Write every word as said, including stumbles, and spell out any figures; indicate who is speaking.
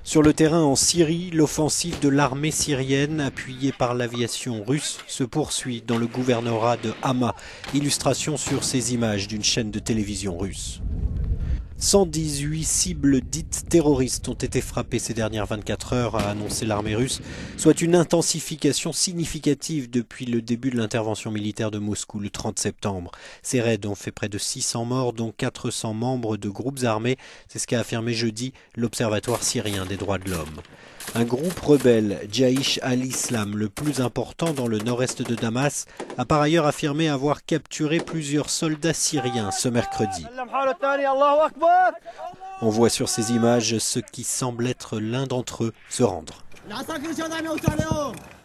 Speaker 1: Sur le terrain en Syrie, l'offensive de l'armée syrienne appuyée par l'aviation russe se poursuit dans le gouvernorat de Hama. Illustration sur ces images d'une chaîne de télévision russe. cent dix-huit cibles dites terroristes ont été frappées ces dernières vingt-quatre heures, a annoncé l'armée russe, soit une intensification significative depuis le début de l'intervention militaire de Moscou le trente septembre. Ces raids ont fait près de six cents morts, dont quatre cents membres de groupes armés, c'est ce qu'a affirmé jeudi l'Observatoire syrien des droits de l'homme. Un groupe rebelle, Jaïch al-Islam, le plus important dans le nord-est de Damas, a par ailleurs affirmé avoir capturé plusieurs soldats syriens ce mercredi. On voit sur ces images ce qui semble être l'un d'entre eux se rendre.